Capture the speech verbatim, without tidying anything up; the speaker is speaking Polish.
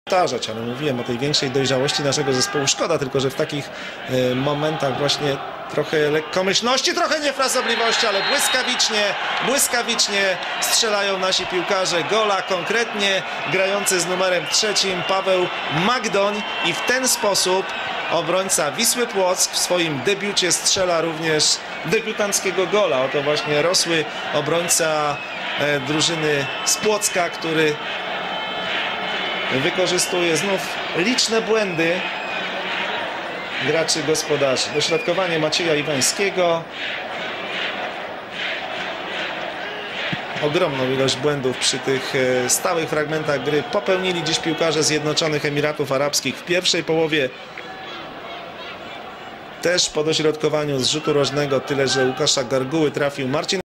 powtarzać, ale mówiłem o tej większej dojrzałości naszego zespołu. Szkoda tylko, że w takich y, momentach właśnie trochę lekkomyślności, trochę niefrasobliwości, ale błyskawicznie, błyskawicznie strzelają nasi piłkarze gola, konkretnie grający z numerem trzecim Paweł Magdoń, i w ten sposób obrońca Wisły Płock w swoim debiucie strzela również debiutanckiego gola. Oto właśnie rosły obrońca e, drużyny z Płocka, który wykorzystuje znów liczne błędy graczy gospodarzy. Dośrodkowanie Macieja Iwańskiego. Ogromną ilość błędów przy tych stałych fragmentach gry popełnili dziś piłkarze Zjednoczonych Emiratów Arabskich. W pierwszej połowie też po dośrodkowaniu z rzutu rożnego, tyle że Łukasza Garguły trafił Marcin